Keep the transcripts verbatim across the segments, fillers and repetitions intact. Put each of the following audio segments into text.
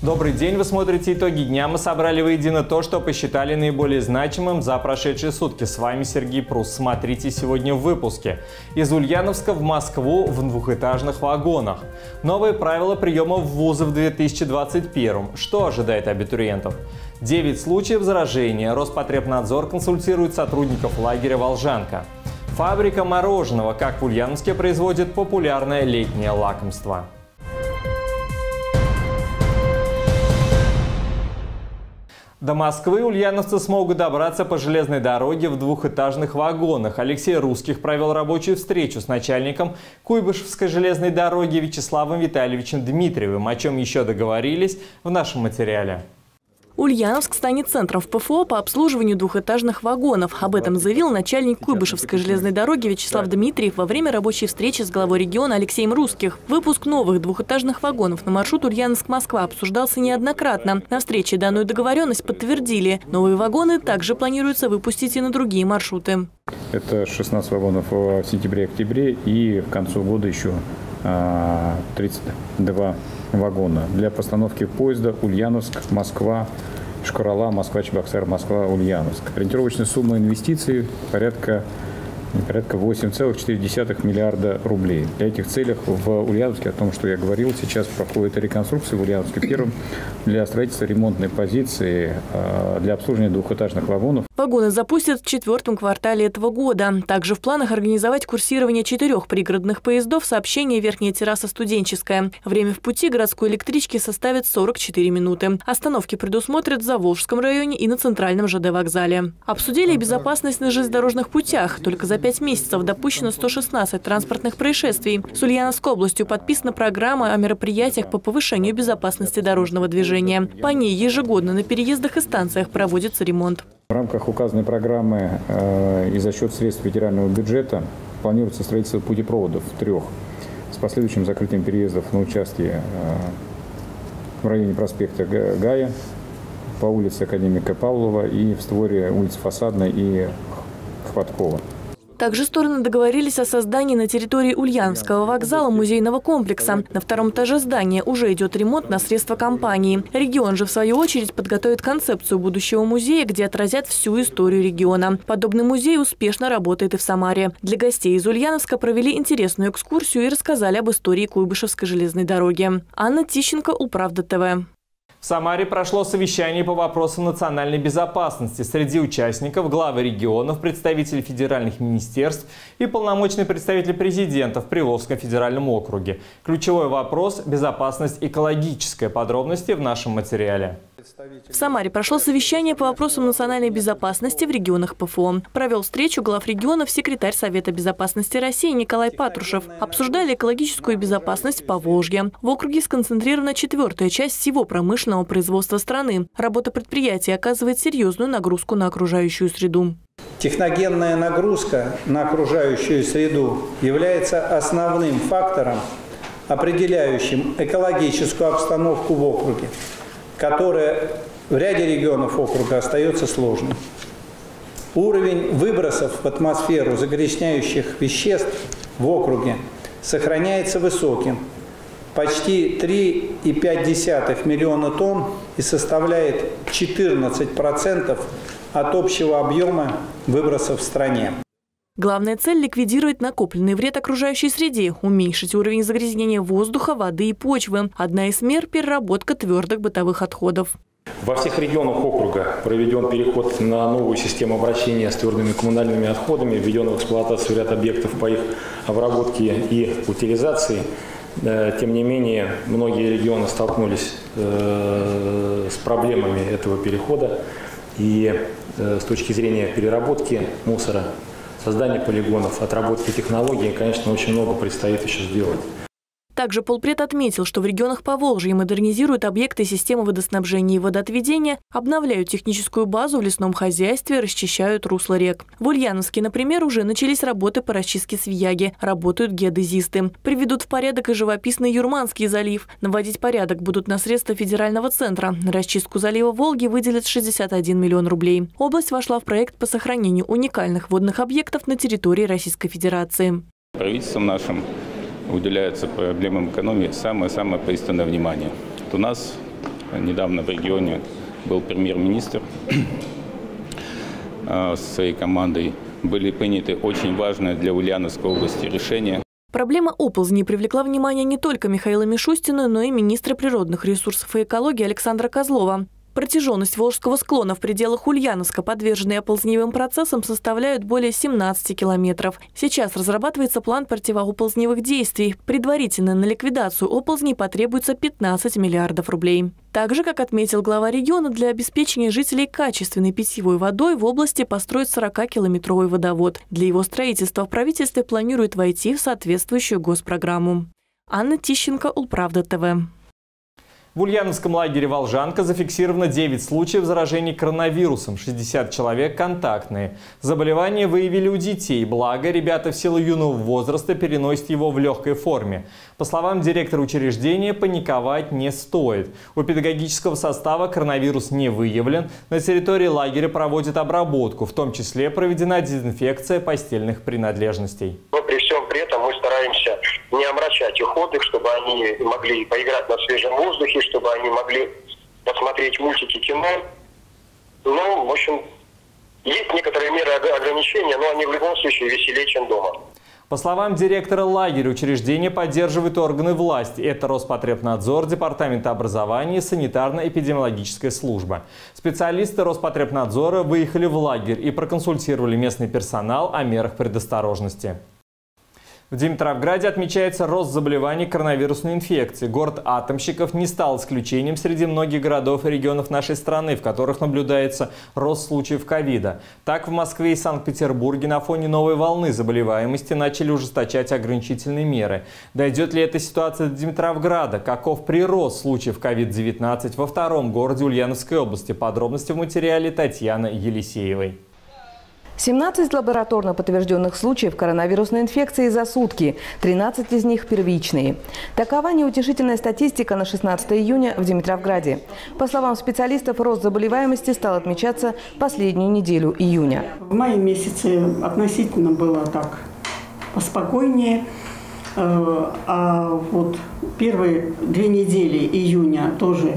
Добрый день, вы смотрите «Итоги дня». Мы собрали воедино то, что посчитали наиболее значимым за прошедшие сутки. С вами Сергей Прус. Смотрите сегодня в выпуске. Из Ульяновска в Москву в двухэтажных вагонах. Новые правила приема в вузы в две тысячи двадцать первом. Что ожидает абитуриентов? девять случаев заражения. Роспотребнадзор консультирует сотрудников лагеря «Волжанка». Фабрика мороженого. Как в Ульяновске производит популярное летнее лакомство. До Москвы ульяновцы смогут добраться по железной дороге в двухэтажных вагонах. Алексей Русских провел рабочую встречу с начальником Куйбышевской железной дороги Вячеславом Витальевичем Дмитриевым. О чем еще договорились в нашем материале. Ульяновск станет центром в ПФО по обслуживанию двухэтажных вагонов. Об этом заявил начальник Куйбышевской железной дороги Вячеслав Дмитриев во время рабочей встречи с главой региона Алексеем Русских. Выпуск новых двухэтажных вагонов на маршрут Ульяновск-Москва обсуждался неоднократно. На встрече данную договоренность подтвердили. Новые вагоны также планируется выпустить и на другие маршруты. Это шестнадцать вагонов в сентябре-октябре и к концу года еще тридцать два вагона для постановки поезда Ульяновск, Москва, Шкарала, Москва, Чебоксар, Москва, Ульяновск. Ориентировочная сумма инвестиций порядка, порядка восемь целых четыре десятых миллиарда рублей. Для этих целей в Ульяновске, о том, что я говорил, сейчас проходит реконструкция в Ульяновске первым для строительства ремонтной позиции для обслуживания двухэтажных вагонов. Вагоны запустят в четвертом квартале этого года. Также в планах организовать курсирование четырех пригородных поездов сообщения «Верхняя терраса Студенческая». Время в пути городской электрички составит сорок четыре минуты. Остановки предусмотрят в Заволжском районе и на центральном ЖД вокзале. Обсудили и безопасность на железнодорожных путях. Только за пять месяцев допущено сто шестнадцать транспортных происшествий. С Ульяновской областью подписана программа о мероприятиях по повышению безопасности дорожного движения. По ней ежегодно на переездах и станциях проводится ремонт. В рамках указанной программы э, и за счет средств федерального бюджета планируется строительство путепроводов трех с последующим закрытием переездов на участке э, в районе проспекта Гая, по улице Академика Павлова и в створе улиц Фасадной и Хваткова. Также стороны договорились о создании на территории Ульяновского вокзала музейного комплекса. На втором этаже здания уже идет ремонт на средства компании. Регион же, в свою очередь, подготовит концепцию будущего музея, где отразят всю историю региона. Подобный музей успешно работает и в Самаре. Для гостей из Ульяновска провели интересную экскурсию и рассказали об истории Куйбышевской железной дороги. Анна Тищенко, Управда ТВ. В Самаре прошло совещание по вопросам национальной безопасности. Среди участников главы регионов, представители федеральных министерств и полномочный представитель президента в Приволжском федеральном округе. Ключевой вопрос – безопасность экологическая. Подробности в нашем материале. В Самаре прошло совещание по вопросам национальной безопасности в регионах ПФО. Провел встречу глав регионов секретарь Совета безопасности России Николай Патрушев. Обсуждали экологическую безопасность в Поволжье. В округе сконцентрирована четвертая часть всего промышленного производства страны. Работа предприятий оказывает серьезную нагрузку на окружающую среду. Техногенная нагрузка на окружающую среду является основным фактором, определяющим экологическую обстановку в округе, которая в ряде регионов округа остается сложным. Уровень выбросов в атмосферу загрязняющих веществ в округе сохраняется высоким, почти три и пять десятых миллиона тонн, и составляет четырнадцать процентов от общего объема выбросов в стране. Главная цель – ликвидировать накопленный вред окружающей среде, уменьшить уровень загрязнения воздуха, воды и почвы. Одна из мер – переработка твердых бытовых отходов. Во всех регионах округа проведен переход на новую систему обращения с твердыми коммунальными отходами, введен в эксплуатацию ряд объектов по их обработке и утилизации. Тем не менее, многие регионы столкнулись с проблемами этого перехода. И с точки зрения переработки мусора, создания полигонов, отработки технологий, конечно, очень много предстоит еще сделать. Также полпред отметил, что в регионах Поволжья модернизируют объекты системы водоснабжения и водоотведения, обновляют техническую базу в лесном хозяйстве, расчищают русла рек. В Ульяновске, например, уже начались работы по расчистке Свияги, работают геодезисты. Приведут в порядок и живописный Юрманский залив. Наводить порядок будут на средства федерального центра. На расчистку залива Волги выделят шестьдесят один миллион рублей. Область вошла в проект по сохранению уникальных водных объектов на территории Российской Федерации. Правительством нашим уделяется проблемам экономии самое-самое пристальное внимание. У нас недавно в регионе был премьер-министр со своей командой. Были приняты очень важные для Ульяновской области решения. Проблема оползней привлекла внимание не только Михаила Мишустина, но и министра природных ресурсов и экологии Александра Козлова. Протяженность Волжского склона в пределах Ульяновска, подверженной оползневым процессам, составляют более семнадцати километров. Сейчас разрабатывается план противооползневых действий. Предварительно на ликвидацию оползней потребуется пятнадцать миллиардов рублей. Также, как отметил глава региона, для обеспечения жителей качественной питьевой водой в области построят сорокакилометровый водовод. Для его строительства в правительстве планируют войти в соответствующую госпрограмму. Анна Тищенко, Улправда ТВ. В Ульяновском лагере «Волжанка» зафиксировано девять случаев заражения коронавирусом, шестьдесят человек контактные. Заболевание выявили у детей, благо ребята в силу юного возраста переносят его в легкой форме. По словам директора учреждения, паниковать не стоит. У педагогического состава коронавирус не выявлен. На территории лагеря проводят обработку, в том числе проведена дезинфекция постельных принадлежностей. Но при всем при этом мы стараемся не омрачать их отдых, чтобы они могли поиграть на свежем воздухе, чтобы они могли посмотреть мультики, кино. Ну, в общем, есть некоторые меры ограничения, но они в любом случае веселее, чем дома. По словам директора лагеря, учреждение поддерживают органы власти. Это Роспотребнадзор, Департамент образования и санитарно-эпидемиологическая служба. Специалисты Роспотребнадзора выехали в лагерь и проконсультировали местный персонал о мерах предосторожности. В Димитровграде отмечается рост заболеваний коронавирусной инфекцией. Город атомщиков не стал исключением среди многих городов и регионов нашей страны, в которых наблюдается рост случаев ковида. Так, в Москве и Санкт-Петербурге на фоне новой волны заболеваемости начали ужесточать ограничительные меры. Дойдет ли эта ситуация до Димитровграда? Каков прирост случаев ковид девятнадцать во втором городе Ульяновской области? Подробности в материале Татьяны Елисеевой. семнадцать лабораторно подтвержденных случаев коронавирусной инфекции за сутки, тринадцать из них первичные. Такова неутешительная статистика на шестнадцатое июня в Димитровграде. По словам специалистов, рост заболеваемости стал отмечаться последнюю неделю июня. В мае месяце относительно было так поспокойнее, а вот первые две недели июня тоже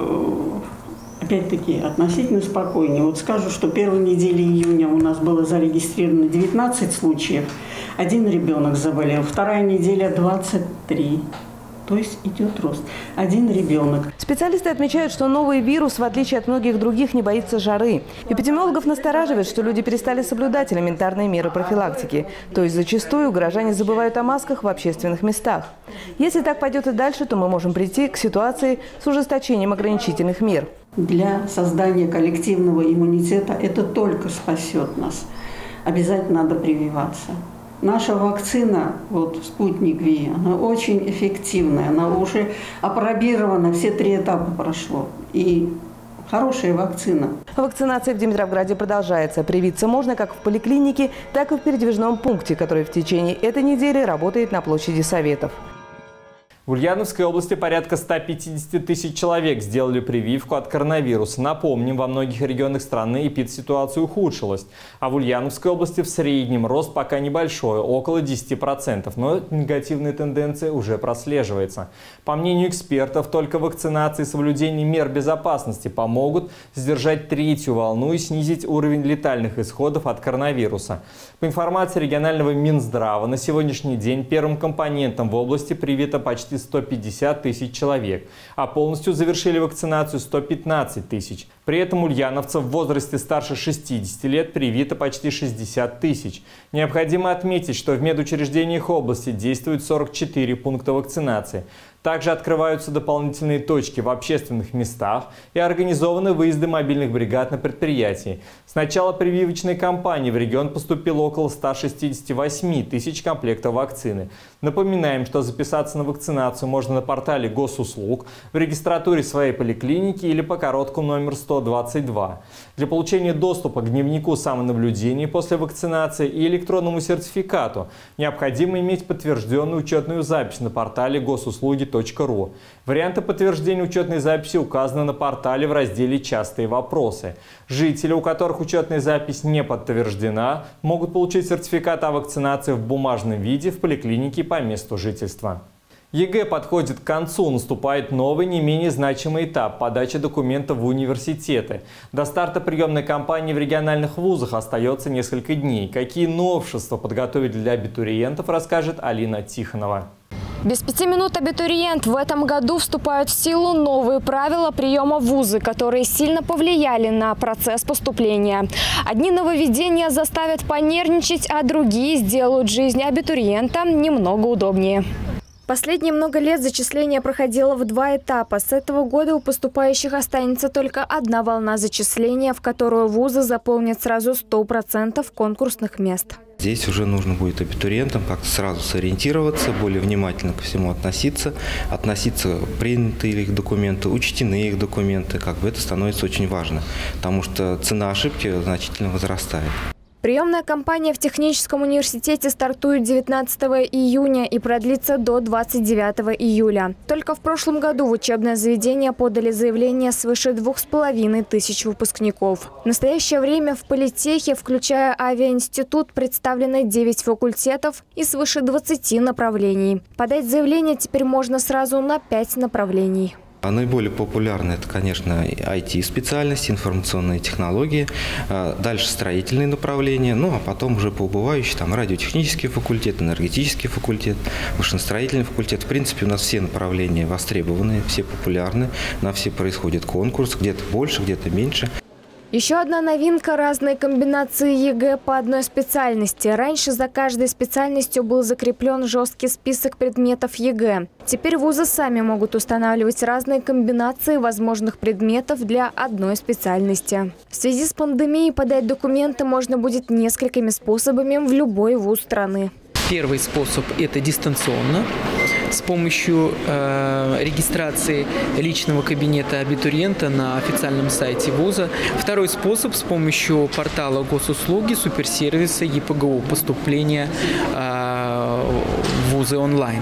опять-таки относительно спокойнее. Вот скажу, что первой недели июня у нас было зарегистрировано девятнадцать случаев. Один ребенок заболел. Вторая неделя двадцать три. То есть идет рост. Один ребенок. Специалисты отмечают, что новый вирус, в отличие от многих других, не боится жары. Эпидемиологов настораживает, что люди перестали соблюдать элементарные меры профилактики. То есть зачастую горожане забывают о масках в общественных местах. Если так пойдет и дальше, то мы можем прийти к ситуации с ужесточением ограничительных мер. Для создания коллективного иммунитета это только спасет нас. Обязательно надо прививаться. Наша вакцина, вот «Спутник Ви», она очень эффективная, она уже апробирована, все три этапа прошло. И хорошая вакцина. Вакцинация в Димитровграде продолжается. Привиться можно как в поликлинике, так и в передвижном пункте, который в течение этой недели работает на площади Советов. В Ульяновской области порядка ста пятидесяти тысяч человек сделали прививку от коронавируса. Напомним, во многих регионах страны эпидситуация ухудшилась. А в Ульяновской области в среднем рост пока небольшой, около десяти процентов. Но негативная тенденция уже прослеживается. По мнению экспертов, только вакцинация и соблюдение мер безопасности помогут сдержать третью волну и снизить уровень летальных исходов от коронавируса. По информации регионального Минздрава, на сегодняшний день первым компонентом в области привито почти сто пятьдесят тысяч человек, а полностью завершили вакцинацию сто пятнадцать тысяч. При этом ульяновцев в возрасте старше шестидесяти лет привито почти шестьдесят тысяч. Необходимо отметить, что в медучреждениях области действует сорок четыре пункта вакцинации. Также открываются дополнительные точки в общественных местах и организованы выезды мобильных бригад на предприятии. С начала прививочной кампании в регион поступило около ста шестидесяти восьми тысяч комплектов вакцины. Напоминаем, что записаться на вакцинацию можно на портале госуслуг, в регистратуре своей поликлиники или по короткому номеру сто двадцать два. Для получения доступа к дневнику самонаблюдения после вакцинации и электронному сертификату необходимо иметь подтвержденную учетную запись на портале госуслуги точка ру. Варианты подтверждения учетной записи указаны на портале в разделе «Частые вопросы». Жители, у которых учетная запись не подтверждена, могут получить сертификат о вакцинации в бумажном виде в поликлинике по месту жительства. ЕГЭ подходит к концу, наступает новый, не менее значимый этап – подачи документов в университеты. До старта приемной кампании в региональных вузах остается несколько дней. Какие новшества подготовить для абитуриентов, расскажет Алина Тихонова. Без пяти минут абитуриент. В этом году вступают в силу новые правила приема в вузы, которые сильно повлияли на процесс поступления. Одни нововведения заставят понервничать, а другие сделают жизнь абитуриента немного удобнее. Последние много лет зачисление проходило в два этапа. С этого года у поступающих останется только одна волна зачисления, в которую вузы заполнят сразу сто процентов конкурсных мест. Здесь уже нужно будет абитуриентам как-то сразу сориентироваться, более внимательно ко всему относиться, относиться приняты их документы, учтены их документы. Как бы это становится очень важно, потому что цена ошибки значительно возрастает. Приемная кампания в техническом университете стартует девятнадцатого июня и продлится до двадцать девятого июля. Только в прошлом году в учебное заведение подали заявление свыше двух с половиной тысяч выпускников. В настоящее время в политехе, включая авиаинститут, представлено девять факультетов и свыше двадцати направлений. Подать заявление теперь можно сразу на пять направлений. А наиболее популярны это, конечно, ай ти-специальности, информационные технологии, дальше строительные направления, ну а потом уже по убывающей там радиотехнический факультет, энергетический факультет, машиностроительный факультет. В принципе, у нас все направления востребованы, все популярны, на все происходит конкурс, где-то больше, где-то меньше. Еще одна новинка – разные комбинации ЕГЭ по одной специальности. Раньше за каждой специальностью был закреплен жесткий список предметов ЕГЭ. Теперь вузы сами могут устанавливать разные комбинации возможных предметов для одной специальности. В связи с пандемией подать документы можно будет несколькими способами в любой вуз страны. Первый способ – это дистанционно, с помощью э, регистрации личного кабинета абитуриента на официальном сайте вуза. Второй способ – с помощью портала госуслуги, суперсервиса ЕПГУ, поступления э, в вузы онлайн.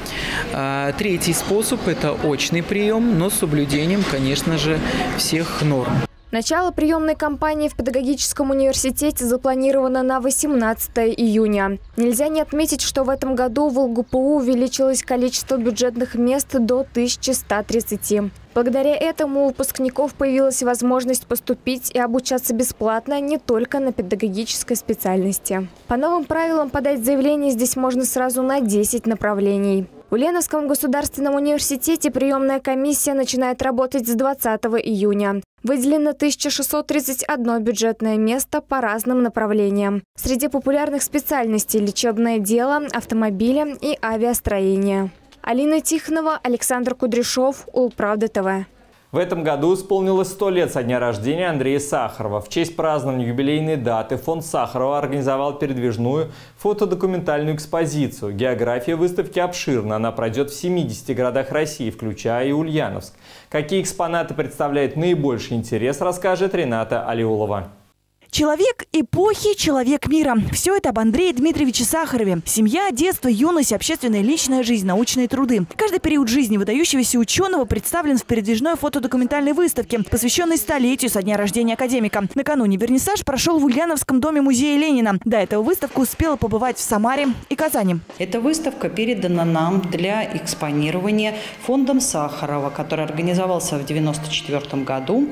А третий способ – это очный прием, но с соблюдением, конечно же, всех норм. Начало приемной кампании в педагогическом университете запланировано на восемнадцатое июня. Нельзя не отметить, что в этом году в ЛГПУ увеличилось количество бюджетных мест до тысячи ста тридцати. Благодаря этому у выпускников появилась возможность поступить и обучаться бесплатно не только на педагогической специальности. По новым правилам подать заявление здесь можно сразу на десять направлений. В Ульяновском государственном университете приемная комиссия начинает работать с двадцатого июня. Выделено тысяча шестьсот тридцать одно бюджетное место по разным направлениям. Среди популярных специальностей – лечебное дело, автомобили и авиастроение. Алина Тихонова, Александр Кудряшов, Улправда ТВ. В этом году исполнилось сто лет со дня рождения Андрея Сахарова. В честь празднования юбилейной даты фонд Сахарова организовал передвижную фотодокументальную экспозицию. География выставки обширна. Она пройдет в семидесяти городах России, включая и Ульяновск. Какие экспонаты представляют наибольший интерес, расскажет Рената Алиулова. Человек эпохи, человек мира. Все это об Андрее Дмитриевиче Сахарове. Семья, детство, юность, общественная личная жизнь, научные труды. Каждый период жизни выдающегося ученого представлен в передвижной фотодокументальной выставке, посвященной столетию со дня рождения академика. Накануне вернисаж прошел в Ульяновском доме музея Ленина. До этого выставка успела побывать в Самаре и Казани. Эта выставка передана нам для экспонирования фондом Сахарова, который организовался в девяносто четвёртом году.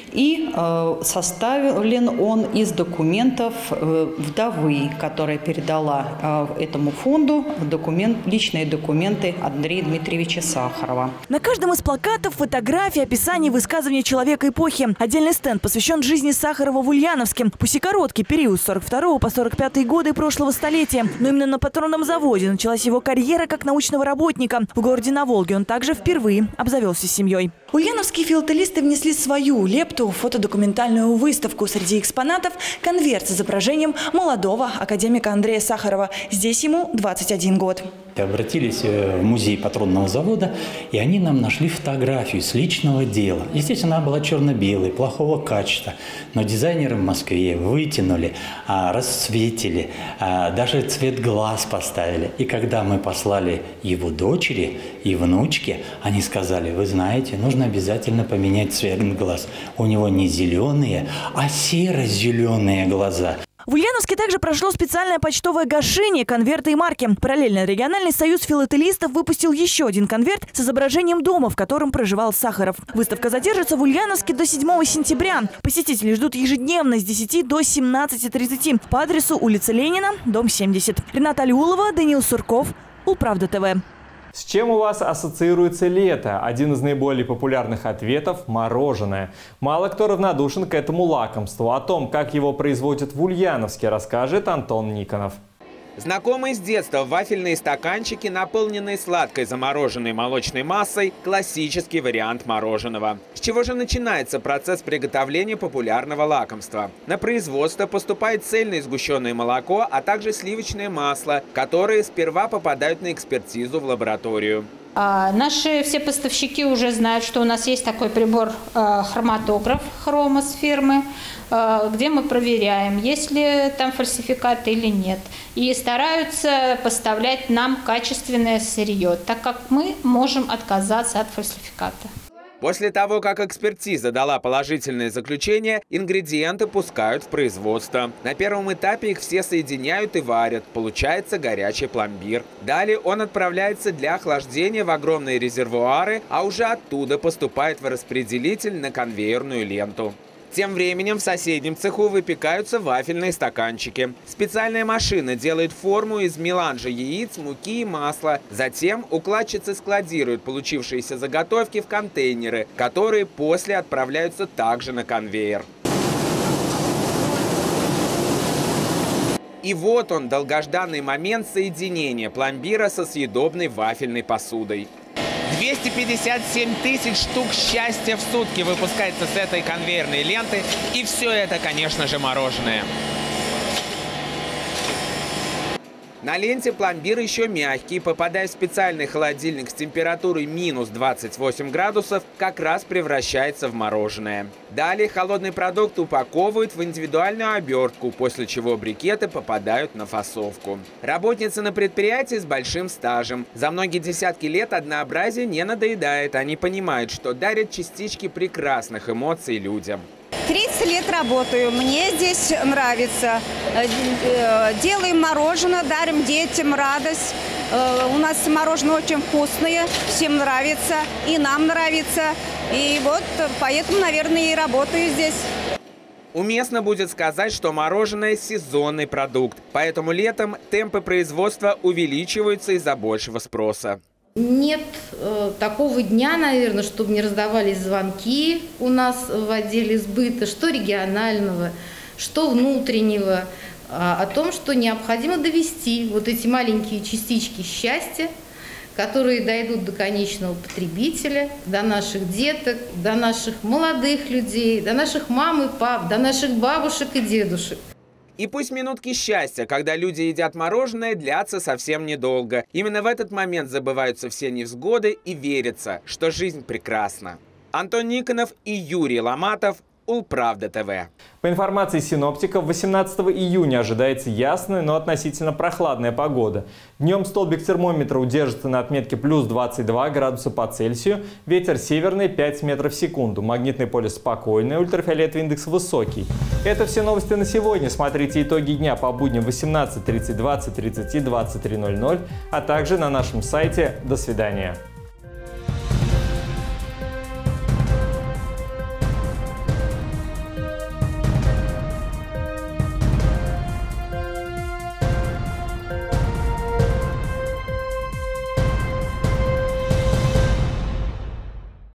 И э, составлен он из документов э, вдовы, которая передала э, этому фонду документ, личные документы Андрея Дмитриевича Сахарова. На каждом из плакатов фотографии, описания, высказывания человека эпохи. Отдельный стенд посвящен жизни Сахарова в Ульяновске. Пусть и короткий период с сорок второго по сорок пятый годы прошлого столетия, но именно на патронном заводе началась его карьера как научного работника. В городе на Волге он также впервые обзавелся семьей. Ульяновские филателисты внесли свою лепту в фотодокументальную выставку. Среди экспонатов конверт с изображением молодого академика Андрея Сахарова. Здесь ему двадцать один год. Обратились в музей патронного завода, и они нам нашли фотографию с личного дела. Естественно, она была черно-белой, плохого качества. Но дизайнеры в Москве вытянули, расцветили, даже цвет глаз поставили. И когда мы послали его дочери и внучке, они сказали: вы знаете, нужно обязательно поменять цвет глаз. У него не зеленые, а серо-зеленые глаза. В Ульяновске также прошло специальное почтовое гашение, конверты и марки. Параллельно региональный союз филателистов выпустил еще один конверт с изображением дома, в котором проживал Сахаров. Выставка задержится в Ульяновске до седьмого сентября. Посетители ждут ежедневно с десяти до семнадцати тридцати по адресу улица Ленина, дом семьдесят. Рената Алиулова, Даниил Сурков, Улправда ТВ. С чем у вас ассоциируется лето? Один из наиболее популярных ответов – мороженое. Мало кто равнодушен к этому лакомству. О том, как его производят в Ульяновске, расскажет Антон Никонов. Знакомые с детства вафельные стаканчики, наполненные сладкой замороженной молочной массой – классический вариант мороженого. С чего же начинается процесс приготовления популярного лакомства? На производство поступает цельное сгущенное молоко, а также сливочное масло, которые сперва попадают на экспертизу в лабораторию. А, наши все поставщики уже знают, что у нас есть такой прибор а, хроматограф Хромос фирмы, а, где мы проверяем, есть ли там фальсификаты или нет. И стараются поставлять нам качественное сырье, так как мы можем отказаться от фальсификата. После того, как экспертиза дала положительное заключение, ингредиенты пускают в производство. На первом этапе их все соединяют и варят. Получается горячий пломбир. Далее он отправляется для охлаждения в огромные резервуары, а уже оттуда поступает в распределитель на конвейерную ленту. Тем временем в соседнем цеху выпекаются вафельные стаканчики. Специальная машина делает форму из меланжа яиц, муки и масла. Затем укладчицы складируют получившиеся заготовки в контейнеры, которые после отправляются также на конвейер. И вот он, долгожданный момент соединения пломбира со съедобной вафельной посудой. двести пятьдесят семь тысяч штук счастья в сутки выпускается с этой конвейерной ленты. И все это, конечно же, мороженое. На ленте пломбир еще мягкий, попадая в специальный холодильник с температурой минус двадцать восемь градусов, как раз превращается в мороженое. Далее холодный продукт упаковывают в индивидуальную обертку, после чего брикеты попадают на фасовку. Работницы на предприятии с большим стажем. За многие десятки лет однообразие не надоедает. Они понимают, что дарят частички прекрасных эмоций людям. тридцать лет работаю, мне здесь нравится. Делаем мороженое, дарим детям радость. У нас мороженое очень вкусное, всем нравится, и нам нравится. И вот поэтому, наверное, и работаю здесь. Уместно будет сказать, что мороженое – сезонный продукт, поэтому летом темпы производства увеличиваются из-за большего спроса. Нет э, такого дня, наверное, чтобы не раздавались звонки у нас в отделе сбыта, что регионального, что внутреннего, а, о том, что необходимо довести вот эти маленькие частички счастья, которые дойдут до конечного потребителя, до наших деток, до наших молодых людей, до наших мам и пап, до наших бабушек и дедушек. И пусть минутки счастья, когда люди едят мороженое, длятся совсем недолго. Именно в этот момент забываются все невзгоды и верится, что жизнь прекрасна. Антон Никонов и Юрий Ломатов, Улправда ТВ. По информации синоптиков, восемнадцатого июня ожидается ясная, но относительно прохладная погода. Днем столбик термометра удержится на отметке плюс двадцать два градуса по Цельсию, ветер северный пять метров в секунду, магнитное поле спокойное, ультрафиолетовый индекс высокий. Это все новости на сегодня. Смотрите итоги дня по будням восемнадцать тридцать, двадцать тридцать и двадцать три ноль ноль, а также на нашем сайте. До свидания.